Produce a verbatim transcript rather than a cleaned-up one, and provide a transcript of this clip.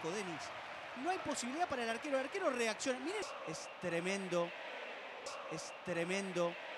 arco, Denis. No hay posibilidad para el arquero. El arquero reacciona. Miren, es tremendo. Es tremendo